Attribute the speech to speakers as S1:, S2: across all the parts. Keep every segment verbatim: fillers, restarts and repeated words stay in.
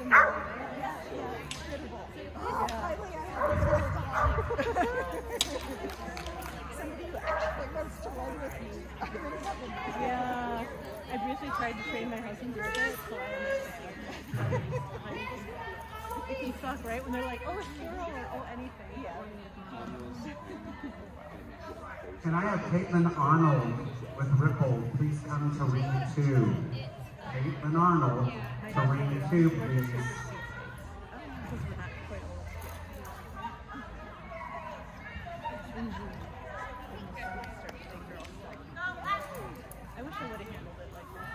S1: Somebody who actually wants to run with me.
S2: Yeah, I've usually tried to train my husband to do it, so I understand. It can suck, right? When they're like, oh, squirrel, or oh, anything. Yeah.
S3: Can I have Caitlin Arnold with Ripple please come to ring two? Caitlin Arnold to ring two, please.
S2: I wish I would have handled it like that.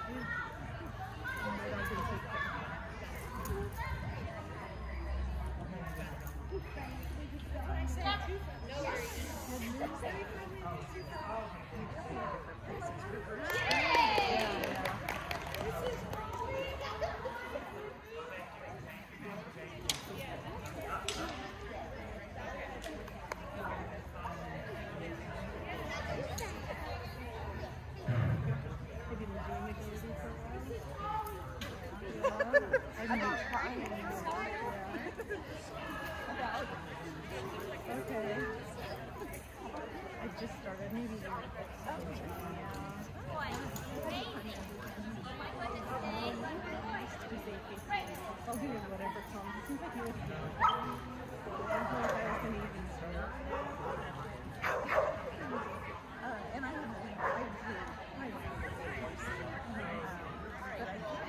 S2: Okay. I just started. Maybe they're I'll do whatever comes. It seems like you were I feel like I was an easy start.
S1: Uh, and I would I do I would but I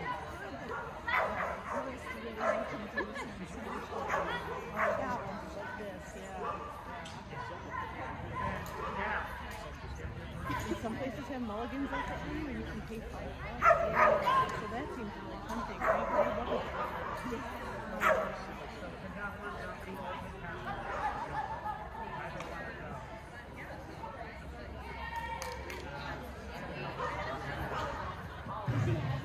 S2: And some places have mulligans like that where you can pay five bucks. Yeah. So that seems really tempting, right? I love it.
S1: see